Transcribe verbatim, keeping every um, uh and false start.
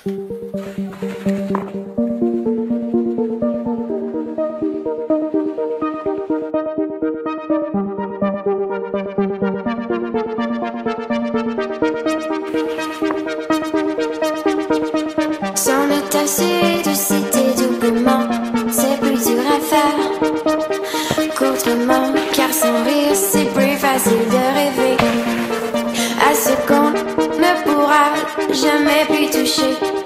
S'en est assez de citer doublement, c'est plus dur à faire qu'autrement, car sans rire c'est plus facile de rêver à ce qu'on ne pourra jamais plus toucher.